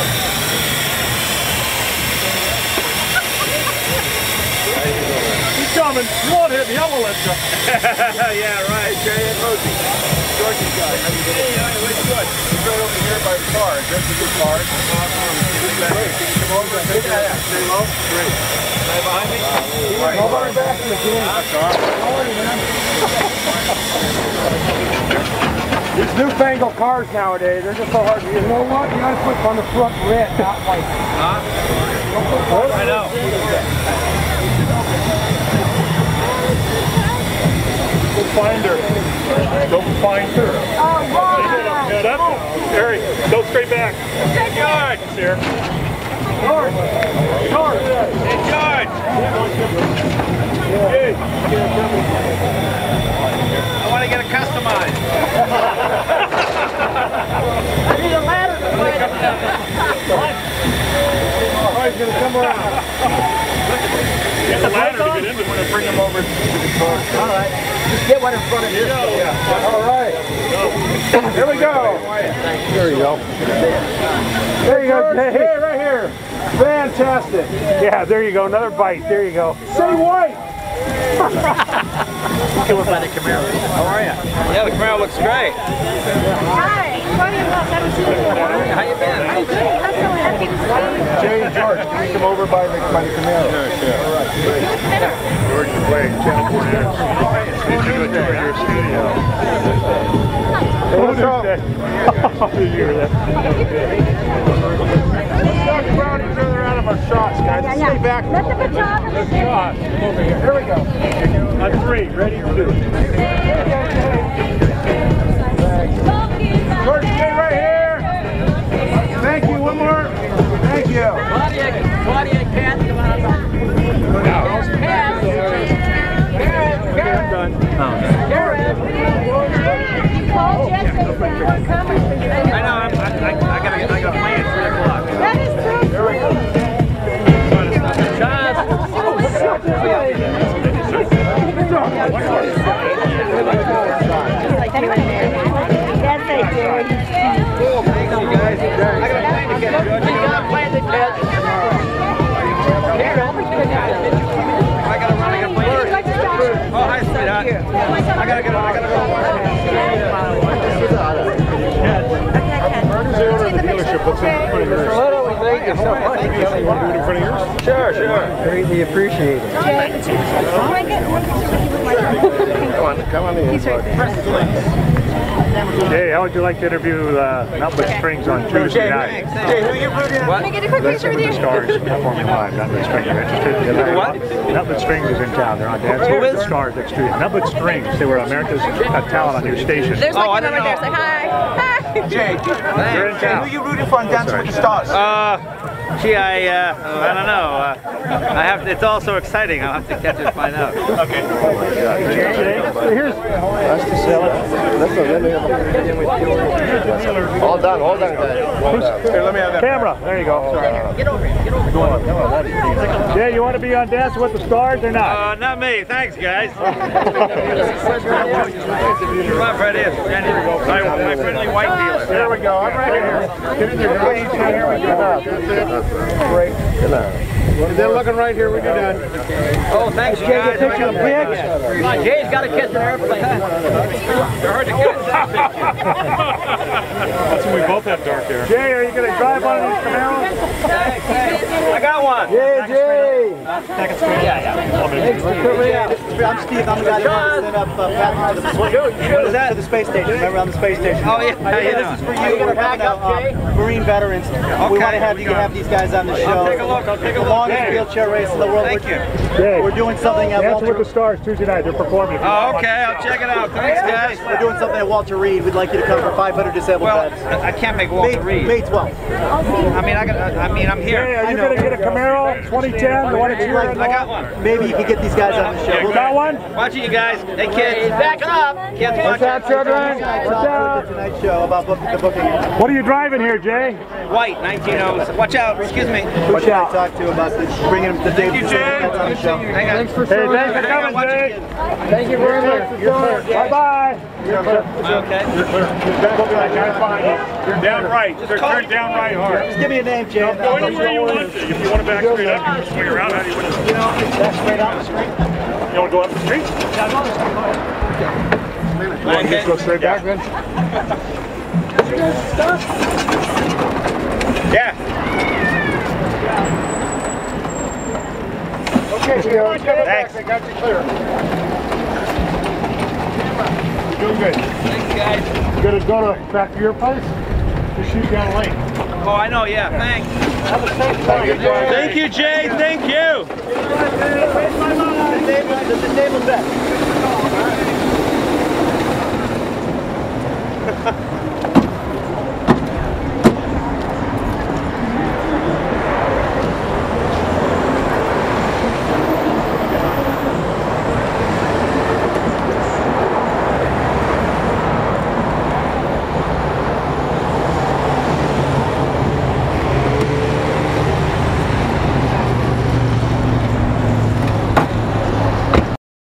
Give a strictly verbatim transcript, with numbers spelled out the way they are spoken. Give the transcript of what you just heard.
He's coming. You won't hit me. I won't let you. Yeah, right. Jay and Rosie. George's guy. How you doing? Yeah, it's good. He's right over here by the car. That's a good car. Can you come over and take that? Stay low? Great. Right behind me? Right. Hold on back in the game. That's all right. How are you, man? These newfangled cars nowadays, they're just so hard to use. You know what? You gotta put on the front red, not white. Huh? I know. Go find her. Go find her. Oh, wow. Get up. Harry, go straight back. George! Here. George! George! Hey, George! Hey. I want to get it customized. I need a ladder to play it. Oh, he's going to come around. Get the ladder to get into it. Bring him over to the car. All right. Just get one in front of you. Yeah. All right. Here we go. There you go. There you go. Hey, hey, right here. Fantastic. Yeah, there you go. Another bite. There you go. Say white. Come by the Camaro. How are you? Yeah, the Camaro looks great. Hi, funny enough, I haven't seen you in a while. How you been? I'm good. I'm so happy to see you. Jay and George, can you come over by the, by the Camaro? Sure, sure. All right. George is playing Channel four News. He's going to tour your studio. Hey, what's up? You hear that? Let's talk about each other out of our shots, guys. Let's stay back. Let the photographer Let's shot. Over here. Here we go. On three. Ready? Two. George, stay right here. Thank you. One more. Thank you. Claudia, Claudia, Kat, come on. There's Kat. Karen, Karen. Done. Karen. You called yesterday saying you weren't coming. I know, I'm, I, I, I gotta get, I gotta play at three o'clock. That is true. Here we go. John! Yes, they did. Cool, thank you guys. I got a plane to catch. You got a plan to catch. Karen. I gotta run, I gotta play. Oh, hi, sweetheart. I gotta get, I gotta go. Where's the owner of the dealership? What's in front of yours? Thank you so much. You want to do it in front of yours? Sure, sure. Greatly appreciated. Come on, come on in. He's right there. Jay, how would you like to interview uh, Nothing But Strings on Tuesday night? Jay, who are you rooting? What? Can I get a quick That's picture some with of the you? stars performing live. Nothing But Strings. You're interested in What? Nothing But Strings is in town. They're on dance. Who is? Stars next to you. Nothing But Strings. They were America's Got Talent on your station. There's Oh, I like don't one right know. there. Say hi. Hi. Jay, They're in Jay, town. who are you rooting for on Dancing with the Stars? Uh, gee, I, uh, I don't know. Uh, I have. To, it's all so exciting. I'll have to catch it and find out. Okay. Oh my God. Here's. That's the seller. That's the really. All done, all done, guys. Here, let me have that camera. There you go. Get over here. Get over here. Jay, you want to be on Dancing with the Stars or not? Uh, not me. Thanks, guys. Come on, Fred. Here we go. My, my friendly white dealer. There we go. I'm right here. Get in there. Here we go. Great. If they're looking right here when you're done. Oh, thanks, Jay, guys. get a picture of the pigs. Come on, Jay's got to catch an airplane. They're hard to catch. That's when we both have dark hair. Jay, are you going to drive one of these Camaros? I got one. Yeah, Jay. Yeah, yeah. I'm Steve. I'm the guy that set up uh, Pat to the, what is that? To the space station. Remember, on the space station. Oh, yeah. Uh, yeah, this is for you. We're having uh, uh, Marine veterans. We want to have you have these guys on the show. I'll take a look. I'll take a The look. longest wheelchair race in the world. Thank you. Jay, We're doing something at Dancing with Walter. the Stars Tuesday night. They're performing. Oh, okay. I'll check it out. Thanks, guys. We're doing something at Walter Reed. We'd like you to come for five hundred disabled Well, vets. I can't make Walter May, Reed. May twelfth. I mean, I got. I mean, I'm Jay, here. are you going to get a Camaro twenty ten? The one that you're in? I got one. Maybe you could get these guys on the show. You got one? Watch it, you guys. Hey, kids. Back up. Kids, you have to watch out, children. I talked with the Tonight Show about book, the booking. What are you driving here, Jay? White, nineteen oh. Watch out. Excuse me. Watch out. I talked to about this, bringing the Dave. Thank you, Jay. On the show. Hang on. Thanks for hey, thanks for coming, Jay. Thank you very much. Bye bye. Okay. I gotta find you. You're down right. Turn, turn down right hard. Just give me a name, Jay. No, go anywhere you want to. If you want to back straight up, you can swing around. How do you want to? You know, back straight up the street. You want to go up the street? Yeah, go on the street. You want to just go straight back then? Yeah. Okay, so you're coming back. I got you clear. You're doing good. Thanks, guys. You gotta go to back to your place? Just shoot down the lane. Oh, I know, yeah, thanks. Have a safe flight. Thank you, Jay. Thank you. The table, the table set.